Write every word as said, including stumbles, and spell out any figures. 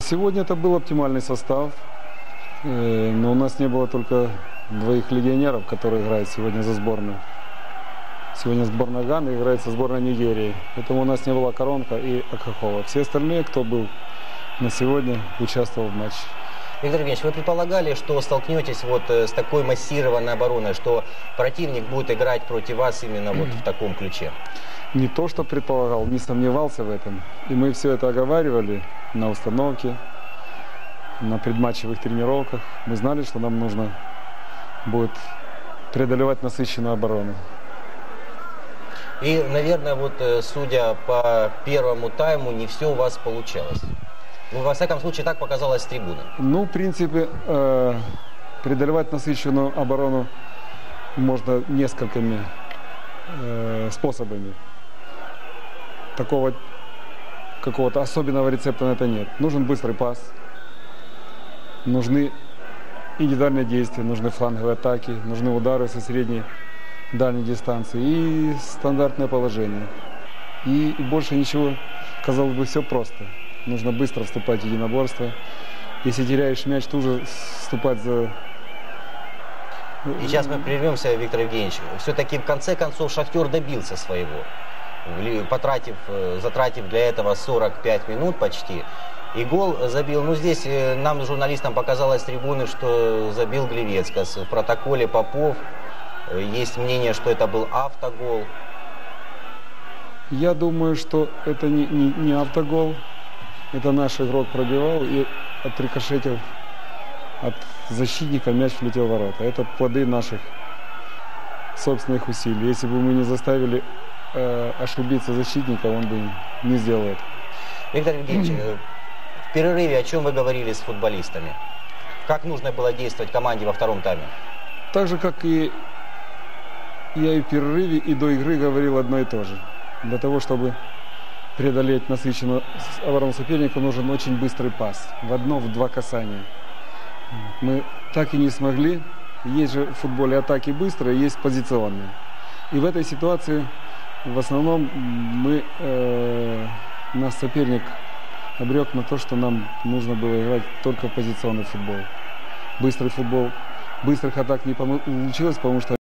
Сегодня это был оптимальный состав, но у нас не было только двоих легионеров, которые играют сегодня за сборную. Сегодня сборная Ганы играет со сборной Нигерии, поэтому у нас не было Коронка и Акахова. Все остальные, кто был на сегодня, участвовал в матче. Виктор Евгеньевич, вы предполагали, что столкнетесь вот с такой массированной обороной, что противник будет играть против вас именно вот в таком ключе? Не то, что предполагал, не сомневался в этом. И мы все это оговаривали на установке, на предматчевых тренировках. Мы знали, что нам нужно будет преодолевать насыщенную оборону. И, наверное, вот судя по первому тайму, не все у вас получалось. Ну, во всяком случае, так показалось с трибуны. Ну, в принципе, э, преодолевать насыщенную оборону можно несколькими э, способами. Такого какого-то особенного рецепта на это нет. Нужен быстрый пас, нужны индивидуальные действия, нужны фланговые атаки, нужны удары со средней, дальней дистанции и стандартное положение. И, и больше ничего, казалось бы, все просто. Нужно быстро вступать в единоборство. Если теряешь мяч, тут же вступать за... И сейчас мы прервемся, Виктор Евгеньевич. Все-таки в конце концов Шахтер добился своего, потратив, затратив для этого сорок пять минут почти. И гол забил. Ну, здесь нам, журналистам, показалось с трибуны, что забил Глевецкас. В протоколе Попов есть мнение, что это был автогол. Я думаю, что это не, не, не автогол. Это наш игрок пробивал и отрикошетил от защитника, мяч влетел в ворота. Это плоды наших собственных усилий. Если бы мы не заставили э, ошибиться защитника, он бы не сделал это. Виктор Евгеньевич, в перерыве о чем вы говорили с футболистами? Как нужно было действовать команде во втором тайме? Так же, как и я и в перерыве, и до игры говорил одно и то же. Для того, чтобы преодолеть насыщенную оборону соперника, нужен очень быстрый пас. В одно, в два касания. Мы так и не смогли. Есть же в футболе атаки быстрые, есть позиционные. И в этой ситуации в основном мы, э, нас соперник обрек на то, что нам нужно было играть только в позиционный футбол. Быстрый футбол, быстрых атак не получилось, потому что